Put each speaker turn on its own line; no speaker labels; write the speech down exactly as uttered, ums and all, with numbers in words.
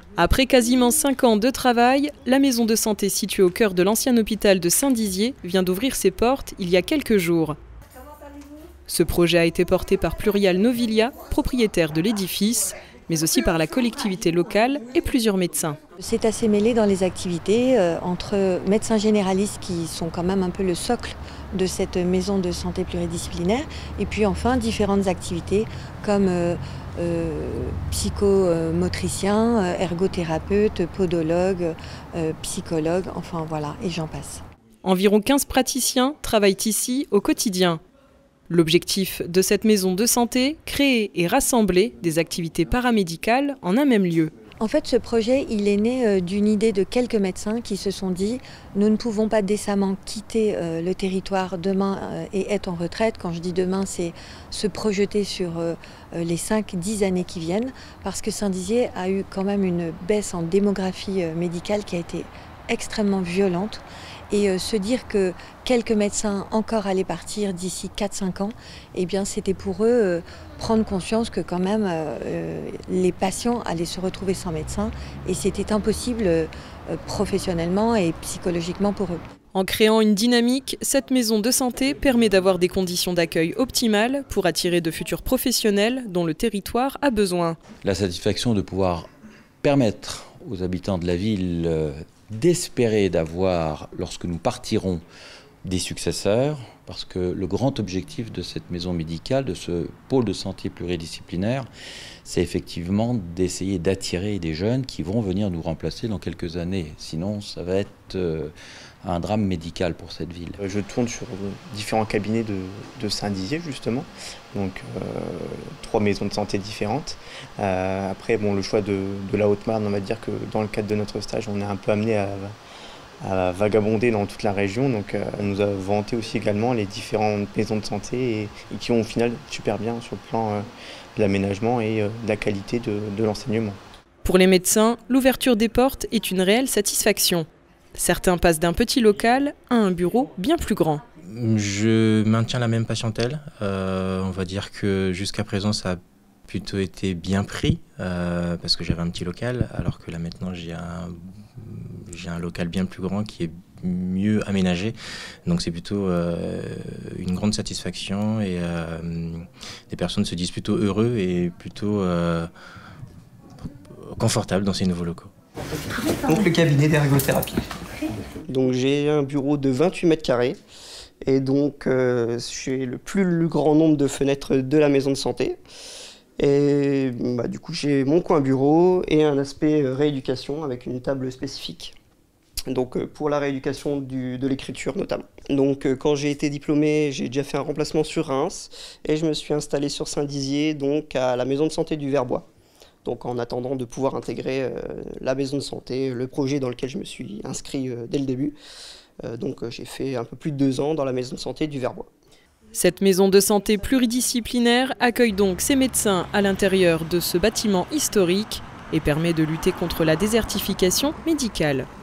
Après quasiment cinq ans de travail, la maison de santé située au cœur de l'ancien hôpital de Saint-Dizier vient d'ouvrir ses portes il y a quelques jours. Ce projet a été porté par Plurial Novilia, propriétaire de l'édifice, mais aussi par la collectivité locale et plusieurs médecins.
C'est assez mêlé dans les activités euh, entre médecins généralistes qui sont quand même un peu le socle de cette maison de santé pluridisciplinaire et puis enfin différentes activités comme euh, euh, psychomotricien, euh, ergothérapeute, podologue, euh, psychologue, enfin voilà, et j'en passe.
Environ quinze praticiens travaillent ici au quotidien. L'objectif de cette maison de santé, créer et rassembler des activités paramédicales en un même lieu.
En fait, ce projet, il est né d'une idée de quelques médecins qui se sont dit « nous ne pouvons pas décemment quitter le territoire demain et être en retraite ». Quand je dis demain, c'est se projeter sur les cinq dix années qui viennent, parce que Saint-Dizier a eu quand même une baisse en démographie médicale qui a été extrêmement violente. Et euh, se dire que quelques médecins encore allaient partir d'ici quatre cinq ans, eh bien c'était pour eux euh, prendre conscience que quand même euh, les patients allaient se retrouver sans médecin et c'était impossible euh, professionnellement et psychologiquement pour eux.
En créant une dynamique, cette maison de santé permet d'avoir des conditions d'accueil optimales pour attirer de futurs professionnels dont le territoire a besoin.
La satisfaction de pouvoir permettre aux habitants de la ville euh, d'espérer d'avoir, lorsque nous partirons, des successeurs, parce que le grand objectif de cette maison médicale, de ce pôle de santé pluridisciplinaire, c'est effectivement d'essayer d'attirer des jeunes qui vont venir nous remplacer dans quelques années. Sinon, ça va être euh, un drame médical pour cette ville.
Je tourne sur différents cabinets de, de Saint-Dizier, justement, donc euh, trois maisons de santé différentes. Euh, après, bon, le choix de, de la Haute-Marne, on va dire que dans le cadre de notre stage, on est un peu amené à, à vagabonder dans toute la région, donc euh, nous avons vanté aussi également les différentes maisons de santé et, et qui ont au final super bien sur le plan euh, de l'aménagement et euh, de la qualité de, de l'enseignement.
Pour les médecins, l'ouverture des portes est une réelle satisfaction. Certains passent d'un petit local à un bureau bien plus grand.
Je maintiens la même patientèle. Euh, on va dire que jusqu'à présent, ça a plutôt été bien pris euh, parce que j'avais un petit local, alors que là maintenant, j'ai un, j'ai un local bien plus grand qui est mieux aménagé. Donc c'est plutôt euh, une grande satisfaction et euh, les personnes se disent plutôt heureux et plutôt euh, confortables dans ces nouveaux locaux.
Donc le cabinet d'ergothérapie.
Donc j'ai un bureau de vingt-huit mètres carrés et donc euh, j'ai le plus grand nombre de fenêtres de la maison de santé. Et bah, du coup j'ai mon coin bureau et un aspect rééducation avec une table spécifique. Donc euh, pour la rééducation du, de l'écriture notamment. Donc euh, quand j'ai été diplômé, j'ai déjà fait un remplacement sur Reims et je me suis installé sur Saint-Dizier, donc à la maison de santé du Verbois. Donc en attendant de pouvoir intégrer euh, la maison de santé, le projet dans lequel je me suis inscrit euh, dès le début. Euh, donc euh, j'ai fait un peu plus de deux ans dans la maison de santé du Verbois.
Cette maison de santé pluridisciplinaire accueille donc ses médecins à l'intérieur de ce bâtiment historique et permet de lutter contre la désertification médicale.